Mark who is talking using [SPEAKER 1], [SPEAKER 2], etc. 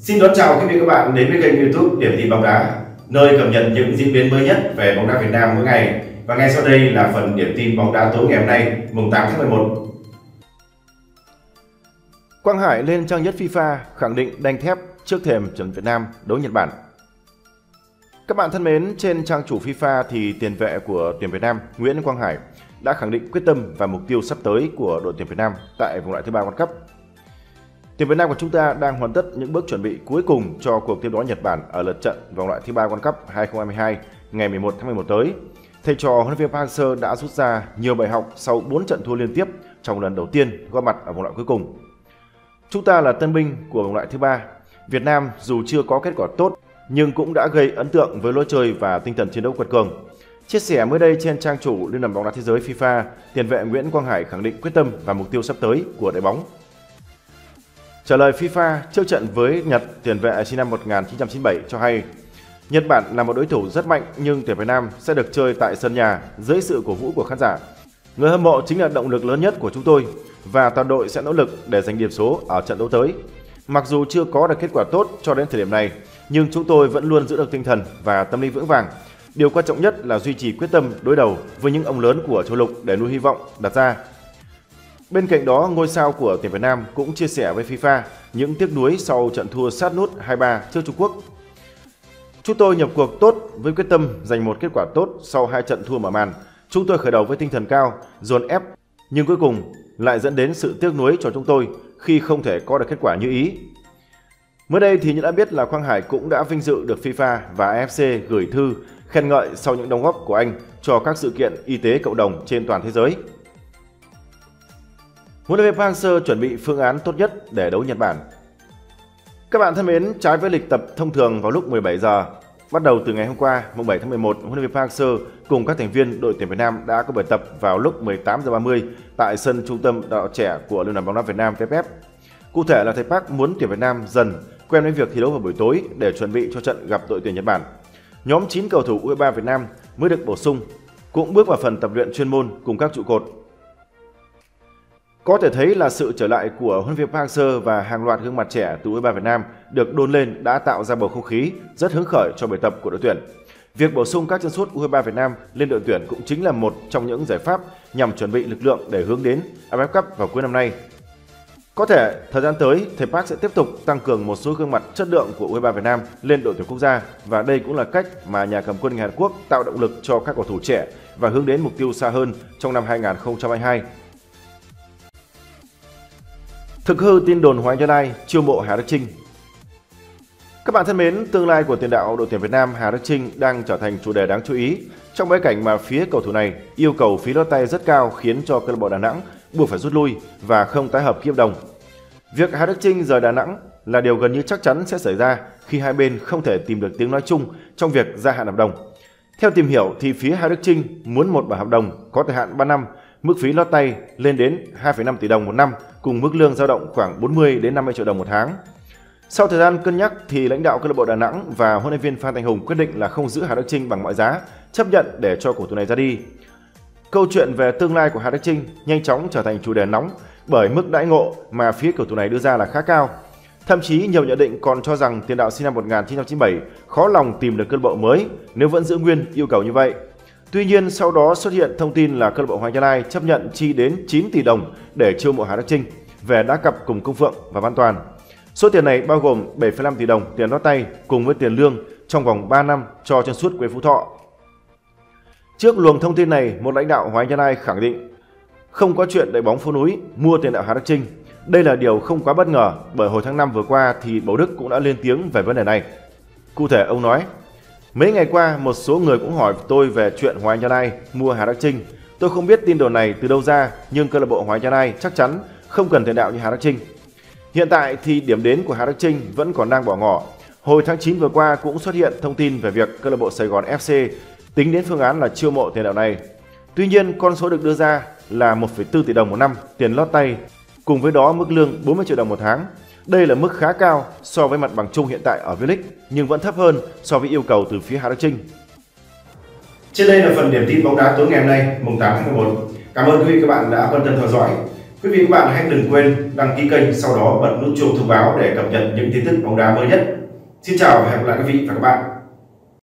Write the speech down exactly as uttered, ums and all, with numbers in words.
[SPEAKER 1] Xin đón chào quý vị các bạn đến với kênh YouTube Điểm tin bóng đá, nơi cập nhật những diễn biến mới nhất về bóng đá Việt Nam mỗi ngày. Và ngay sau đây là phần điểm tin bóng đá tối ngày hôm nay, mùng tám tháng mười một.
[SPEAKER 2] Quang Hải lên trang nhất FIFA khẳng định đanh thép trước thềm trận Việt Nam đấu Nhật Bản. Các bạn thân mến, trên trang chủ FIFA thì tiền vệ của tuyển Việt Nam Nguyễn Quang Hải đã khẳng định quyết tâm và mục tiêu sắp tới của đội tuyển Việt Nam tại vòng loại thứ ba World Cup. Tuyển Việt Nam của chúng ta đang hoàn tất những bước chuẩn bị cuối cùng cho cuộc tiếp đón Nhật Bản ở lượt trận vòng loại thứ ba World Cup hai không hai hai ngày mười một tháng mười một tới. Thầy trò huấn luyện viên Park Hang-seo đã rút ra nhiều bài học sau bốn trận thua liên tiếp trong lần đầu tiên góp mặt ở vòng loại cuối cùng. Chúng ta là tân binh của vòng loại thứ ba. Việt Nam dù chưa có kết quả tốt nhưng cũng đã gây ấn tượng với lối chơi và tinh thần chiến đấu quật cường. Chia sẻ mới đây trên trang chủ Liên đoàn bóng đá thế giới FIFA, tiền vệ Nguyễn Quang Hải khẳng định quyết tâm và mục tiêu sắp tới của đội bóng. Trả lời FIFA trước trận với Nhật, tiền vệ sinh năm một nghìn chín trăm chín mươi bảy cho hay Nhật Bản là một đối thủ rất mạnh nhưng tuyển Việt Nam sẽ được chơi tại sân nhà dưới sự cổ vũ của khán giả. Người hâm mộ chính là động lực lớn nhất của chúng tôi và toàn đội sẽ nỗ lực để giành điểm số ở trận đấu tới. Mặc dù chưa có được kết quả tốt cho đến thời điểm này, nhưng chúng tôi vẫn luôn giữ được tinh thần và tâm lý vững vàng. Điều quan trọng nhất là duy trì quyết tâm đối đầu với những ông lớn của châu lục để nuôi hy vọng đặt ra. Bên cạnh đó, ngôi sao của tuyển Việt Nam cũng chia sẻ với FIFA những tiếc nuối sau trận thua sát nút hai ba trước Trung Quốc. Chúng tôi nhập cuộc tốt với quyết tâm giành một kết quả tốt sau hai trận thua mở màn. Chúng tôi khởi đầu với tinh thần cao, dồn ép, nhưng cuối cùng lại dẫn đến sự tiếc nuối cho chúng tôi khi không thể có được kết quả như ý. Mới đây thì như đã biết là Quang Hải cũng đã vinh dự được FIFA và a ép xê gửi thư khen ngợi sau những đóng góp của anh cho các sự kiện y tế cộng đồng trên toàn thế giới. Huấn luyện viên Park Hang-seo chuẩn bị phương án tốt nhất để đấu Nhật Bản. Các bạn thân mến, trái với lịch tập thông thường vào lúc mười bảy giờ, bắt đầu từ ngày hôm qua, mùng bảy tháng mười một, huấn luyện viên Park Hang-seo cùng các thành viên đội tuyển Việt Nam đã có buổi tập vào lúc mười tám giờ ba mươi tại sân Trung tâm Đào tạo trẻ của Liên đoàn bóng đá Việt Nam vê ép ép. Cụ thể là thầy Park muốn tuyển Việt Nam dần quen với việc thi đấu vào buổi tối để chuẩn bị cho trận gặp đội tuyển Nhật Bản. Nhóm chín cầu thủ u hai mươi ba Việt Nam mới được bổ sung cũng bước vào phần tập luyện chuyên môn cùng các trụ cột. Có thể thấy là sự trở lại của huấn luyện viên Park Hang-seo và hàng loạt gương mặt trẻ từ u hai mươi ba Việt Nam được đôn lên đã tạo ra bầu không khí rất hứng khởi cho buổi tập của đội tuyển. Việc bổ sung các chân sút u hai mươi ba Việt Nam lên đội tuyển cũng chính là một trong những giải pháp nhằm chuẩn bị lực lượng để hướng đến a ép ép Cup vào cuối năm nay. Có thể thời gian tới, thầy Park sẽ tiếp tục tăng cường một số gương mặt chất lượng của u hai mươi ba Việt Nam lên đội tuyển quốc gia và đây cũng là cách mà nhà cầm quân người Hàn Quốc tạo động lực cho các cầu thủ trẻ và hướng đến mục tiêu xa hơn trong năm hai nghìn không trăm hai mươi hai. Thực hư tin đồn Hoàng Anh Gia Lai chiêu mộ Hà Đức Chinh. Các bạn thân mến, tương lai của tiền đạo đội tuyển Việt Nam Hà Đức Chinh đang trở thành chủ đề đáng chú ý trong bối cảnh mà phía cầu thủ này yêu cầu phí lót tay rất cao khiến cho câu lạc bộ Đà Nẵng buộc phải rút lui và không tái hợp ký hợp đồng. Việc Hà Đức Chinh rời Đà Nẵng là điều gần như chắc chắn sẽ xảy ra khi hai bên không thể tìm được tiếng nói chung trong việc gia hạn hợp đồng. Theo tìm hiểu thì phía Hà Đức Chinh muốn một bản hợp đồng có thời hạn ba năm, mức phí lót tay lên đến hai phẩy năm tỷ đồng một năm cùng mức lương dao động khoảng bốn mươi đến năm mươi triệu đồng một tháng. Sau thời gian cân nhắc thì lãnh đạo câu lạc bộ Đà Nẵng và huấn luyện viên Phan Thanh Hùng quyết định là không giữ Hà Đức Chinh bằng mọi giá, chấp nhận để cho cầu thủ này ra đi. Câu chuyện về tương lai của Hà Đức Chinh nhanh chóng trở thành chủ đề nóng bởi mức đãi ngộ mà phía cầu thủ này đưa ra là khá cao. Thậm chí nhiều nhận định còn cho rằng tiền đạo sinh năm một nghìn chín trăm chín mươi bảy khó lòng tìm được câu lạc bộ mới nếu vẫn giữ nguyên yêu cầu như vậy. Tuy nhiên sau đó xuất hiện thông tin là câu lạc bộ Hoàng Anh Gia Lai chấp nhận chi đến chín tỷ đồng để chiêu mộ Hà Đức Chinh về đá cặp cùng Công Phượng và Văn Toàn. Số tiền này bao gồm bảy phẩy năm tỷ đồng tiền lót tay cùng với tiền lương trong vòng ba năm cho chân sút Quế Phú Thọ. Trước luồng thông tin này, một lãnh đạo Hoàng Anh Gia Lai khẳng định không có chuyện đội bóng phố núi mua tiền đạo Hà Đức Chinh. Đây là điều không quá bất ngờ bởi hồi tháng năm vừa qua thì Bầu Đức cũng đã lên tiếng về vấn đề này. Cụ thể ông nói: mấy ngày qua một số người cũng hỏi tôi về chuyện Hoàng Anh Gia Lai mua Hà Đức Chinh. Tôi không biết tin đồn này từ đâu ra nhưng câu lạc bộ Hoàng Anh Gia Lai chắc chắn không cần tiền đạo như Hà Đức Chinh. Hiện tại thì điểm đến của Hà Đức Chinh vẫn còn đang bỏ ngỏ. Hồi tháng chín vừa qua cũng xuất hiện thông tin về việc câu lạc bộ Sài Gòn ép xê tính đến phương án là chiêu mộ tiền đạo này. Tuy nhiên con số được đưa ra là một phẩy bốn tỷ đồng một năm tiền lót tay, cùng với đó mức lương bốn mươi triệu đồng một tháng. Đây là mức khá cao so với mặt bằng chung hiện tại ở V-League nhưng vẫn thấp hơn so với yêu cầu từ phía Hà Đức Chinh.
[SPEAKER 1] Trên đây là phần điểm tin bóng đá tối ngày hôm nay, mùng tám tháng mười một. Cảm ơn quý vị các bạn đã quan tâm theo dõi. Quý vị và các bạn hãy đừng quên đăng ký kênh, sau đó bật nút chuông thông báo để cập nhật những tin tức bóng đá mới nhất. Xin chào và hẹn gặp lại quý vị và các bạn.